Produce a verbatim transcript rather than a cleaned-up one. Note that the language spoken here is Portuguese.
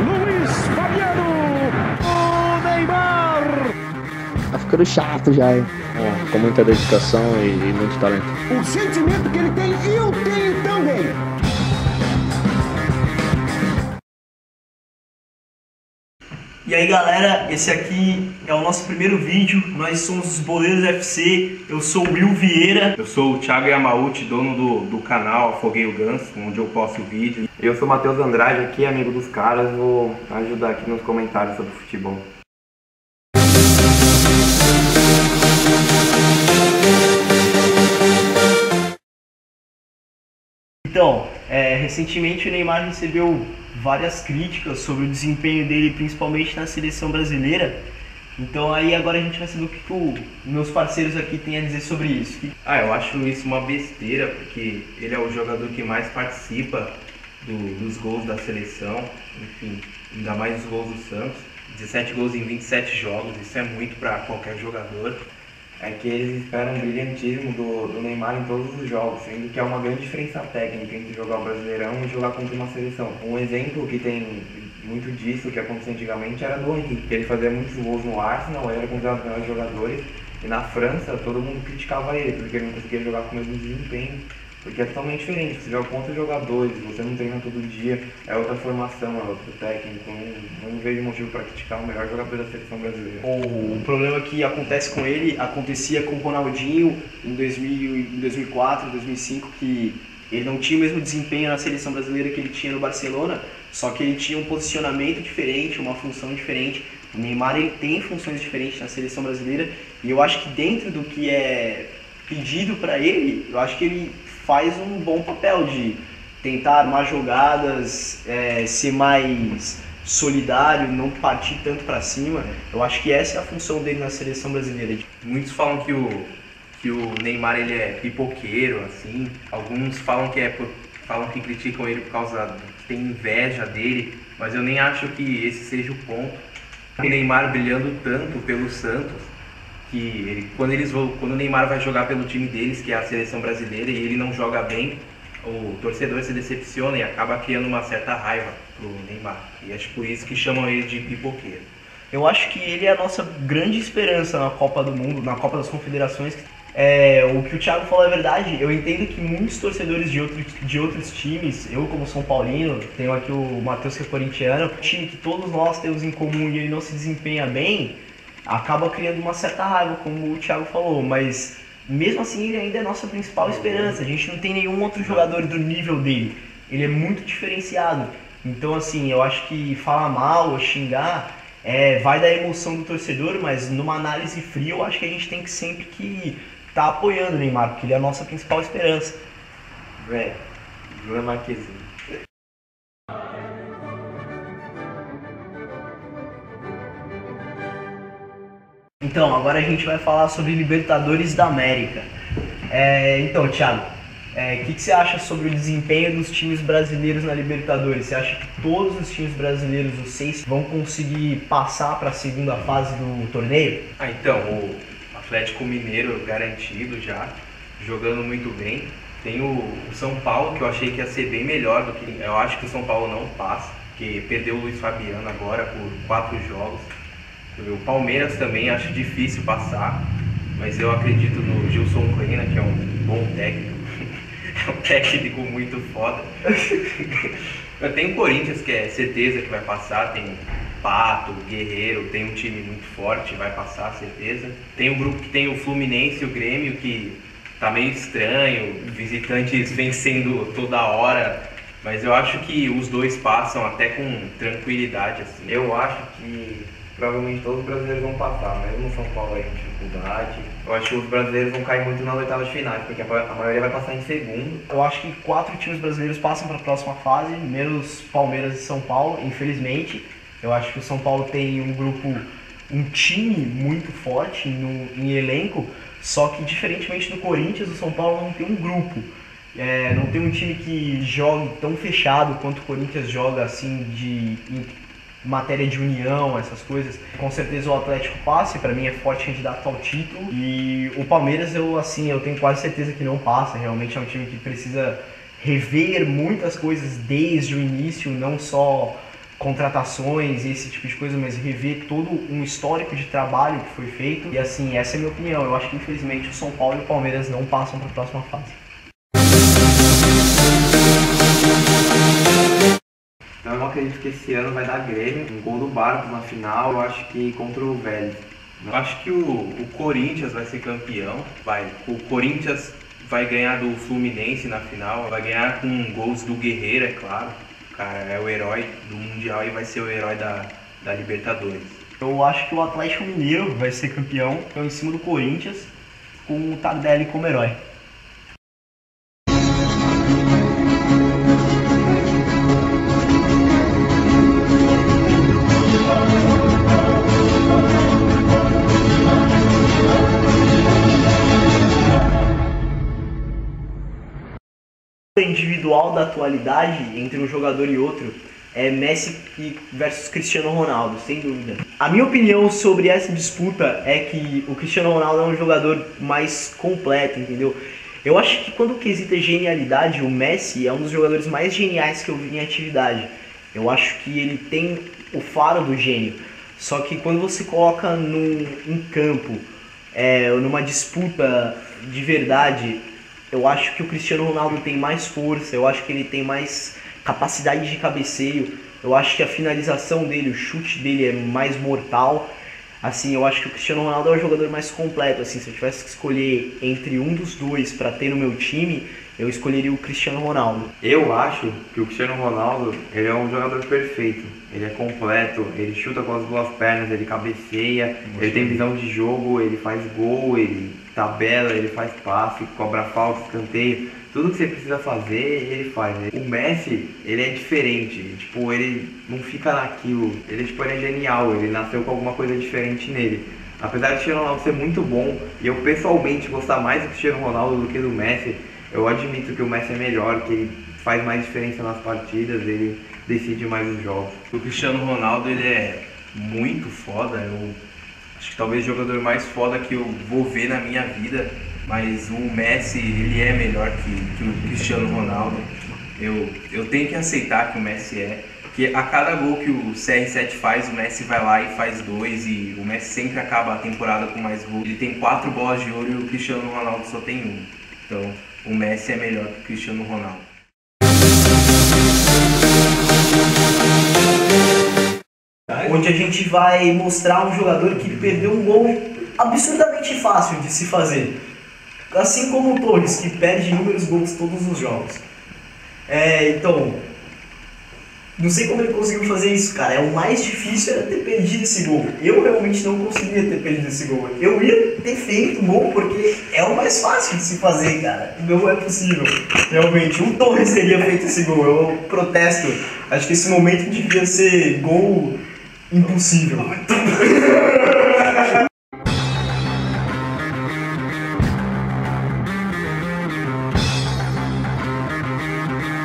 Luiz Fabiano, o Neymar. Tá ficando chato já, hein? É, com muita dedicação e, e muito talento. O sentimento que ele tem, eu tenho também. E aí galera, esse aqui é o nosso primeiro vídeo, nós somos os Boleiros F C, eu sou o Will Vieira. Eu sou o Thiago Yamauchi, dono do, do canal Afoguei o Ganso, onde eu posto vídeo. Eu sou o Matheus Andrade aqui, amigo dos caras, vou ajudar aqui nos comentários sobre futebol. Então, é, recentemente o Neymar recebeu várias críticas sobre o desempenho dele, principalmente na seleção brasileira. Então aí agora a gente vai saber o que, que os meus parceiros aqui têm a dizer sobre isso. Ah, eu acho isso uma besteira, porque ele é o jogador que mais participa do, dos gols da seleção, enfim, ainda mais os gols do Santos. dezessete gols em vinte e sete jogos, isso é muito para qualquer jogador. É que eles esperam um brilhantismo do, do Neymar em todos os jogos, sendo que é uma grande diferença técnica entre jogar o Brasileirão e jogar contra uma seleção. Um exemplo que tem muito disso, que aconteceu antigamente, era do Henry, que ele fazia muitos gols no Arsenal, ele era considerado um dos melhores jogadores, e na França todo mundo criticava ele, porque ele não conseguia jogar com o mesmo desempenho, porque é totalmente diferente, você joga contra jogadores, você não treina todo dia, é outra formação, é outro técnico, não, não vejo motivo para criticar o melhor jogador da seleção brasileira. O, o problema que acontece com ele, acontecia com o Ronaldinho em, dois mil, em dois mil e quatro, dois mil e cinco, que ele não tinha o mesmo desempenho na seleção brasileira que ele tinha no Barcelona, só que ele tinha um posicionamento diferente, uma função diferente. O Neymar ele tem funções diferentes na seleção brasileira, e eu acho que dentro do que é pedido para ele, eu acho que ele faz um bom papel de tentar armar jogadas, é, ser mais solidário, não partir tanto para cima. Eu acho que essa é a função dele na seleção brasileira. Muitos falam que o, que o Neymar ele é pipoqueiro, assim. Alguns falam que, é por, falam que criticam ele por causa que tem inveja dele, mas eu nem acho que esse seja o ponto. O Neymar brilhando tanto pelo Santos, que ele, quando, eles vão, quando o Neymar vai jogar pelo time deles, que é a seleção brasileira, e ele não joga bem, o torcedor se decepciona e acaba criando uma certa raiva pro Neymar. E acho por isso que chamam ele de pipoqueiro. Eu acho que ele é a nossa grande esperança na Copa do Mundo, na Copa das Confederações. É, o que o Thiago falou é verdade. Eu entendo que muitos torcedores de outros, de outros times, eu como São Paulino, tenho aqui o Matheus que é corintiano, um time que todos nós temos em comum e ele não se desempenha bem, acaba criando uma certa raiva, como o Thiago falou, mas mesmo assim ele ainda é a nossa principal esperança. A gente não tem nenhum outro jogador do nível dele, ele é muito diferenciado. Então assim, eu acho que falar mal ou xingar é, vai da emoção do torcedor, mas numa análise fria eu acho que a gente tem que sempre que tá apoiando o Neymar, porque ele é a nossa principal esperança. Velho, Júlia Marquezine. Então, agora a gente vai falar sobre Libertadores da América. É, então, Thiago, o é, que, que você acha sobre o desempenho dos times brasileiros na Libertadores? Você acha que todos os times brasileiros, os seis, vão conseguir passar para a segunda fase do torneio? Ah, então, o Atlético Mineiro garantido já, jogando muito bem. Tem o, o São Paulo, que eu achei que ia ser bem melhor do que... Eu acho que o São Paulo não passa, porque perdeu o Luiz Fabiano agora por quatro jogos. O Palmeiras também acho difícil passar, mas eu acredito no Gilson Kleina, que é um bom técnico. É um técnico muito foda. Tem o Corinthians, que é certeza que vai passar, tem Pato, Guerreiro, tem um time muito forte, vai passar, certeza. Tem o grupo que tem o Fluminense e o Grêmio, que tá meio estranho, visitantes vencendo toda hora, mas eu acho que os dois passam até com tranquilidade, assim. Eu acho que provavelmente todos os brasileiros vão passar, mesmo o São Paulo aí com dificuldade. Eu acho que os brasileiros vão cair muito nas oitavas de finais, porque a maioria vai passar em segundo. Eu acho que quatro times brasileiros passam para a próxima fase, menos Palmeiras e São Paulo, infelizmente. Eu acho que o São Paulo tem um grupo, um time muito forte no, em elenco, só que diferentemente do Corinthians, o São Paulo não tem um grupo. É, não tem um time que jogue tão fechado quanto o Corinthians joga, assim, de em matéria de união, essas coisas. Com certeza o Atlético passa, para mim é forte candidato ao título. E o Palmeiras, eu assim, eu tenho quase certeza que não passa. Realmente é um time que precisa rever muitas coisas desde o início, não só contratações e esse tipo de coisa, mas rever todo um histórico de trabalho que foi feito. E assim, essa é a minha opinião. Eu acho que infelizmente o São Paulo e o Palmeiras não passam para a próxima fase. Então eu acredito que esse ano vai dar Grêmio, um gol do Barco na final, eu acho que contra o Vélez. Eu acho que o, o Corinthians vai ser campeão, vai. O Corinthians vai ganhar do Fluminense na final, vai ganhar com gols do Guerreiro, é claro. O cara é o herói do Mundial e vai ser o herói da, da Libertadores. Eu acho que o Atlético Mineiro vai ser campeão, em cima do Corinthians, com o Tardelli como herói. Individual da atualidade entre um jogador e outro é Messi versus Cristiano Ronaldo, sem dúvida. A minha opinião sobre essa disputa é que o Cristiano Ronaldo é um jogador mais completo, entendeu? Eu acho que quando quesita genialidade, o Messi é um dos jogadores mais geniais que eu vi em atividade. Eu acho que ele tem o faro do gênio, só que quando você coloca num, em campo, é, numa disputa de verdade, eu acho que o Cristiano Ronaldo tem mais força, eu acho que ele tem mais capacidade de cabeceio, eu acho que a finalização dele, o chute dele é mais mortal. Assim, eu acho que o Cristiano Ronaldo é o jogador mais completo. Assim, se eu tivesse que escolher entre um dos dois para ter no meu time, eu escolheria o Cristiano Ronaldo. Eu acho que o Cristiano Ronaldo, ele é um jogador perfeito. Ele é completo, ele chuta com as duas pernas, ele cabeceia, ele tem visão de jogo, ele faz gol, ele tabela, ele faz passe, cobra falta, escanteio. Tudo que você precisa fazer, ele faz. O Messi, ele é diferente, tipo, ele não fica naquilo, ele, tipo, ele é genial, ele nasceu com alguma coisa diferente nele. Apesar do Cristiano Ronaldo ser muito bom, e eu pessoalmente gostar mais do Cristiano Ronaldo do que do Messi, eu admito que o Messi é melhor, que ele faz mais diferença nas partidas, ele decide mais os jogos. O Cristiano Ronaldo, ele é muito foda, eu acho que talvez o jogador mais foda que eu vou ver na minha vida, mas o Messi, ele é melhor que, que o Cristiano Ronaldo. Eu, eu tenho que aceitar que o Messi é, porque a cada gol que o C R sete faz, o Messi vai lá e faz dois, e o Messi sempre acaba a temporada com mais gols. Ele tem quatro bolas de ouro e o Cristiano Ronaldo só tem um. Então, o Messi é melhor que o Cristiano Ronaldo. Onde a gente vai mostrar um jogador que perdeu um gol absurdamente fácil de se fazer. Assim como o Torres, que perde inúmeros gols todos os jogos. É, então, não sei como ele conseguiu fazer isso, cara. É o mais difícil era ter perdido esse gol. Eu realmente não conseguia ter perdido esse gol. Eu ia ter feito o gol porque é o mais fácil de se fazer, cara. Não é possível. Realmente, o Torres teria feito esse gol. Eu protesto. Acho que esse momento devia ser gol impossível.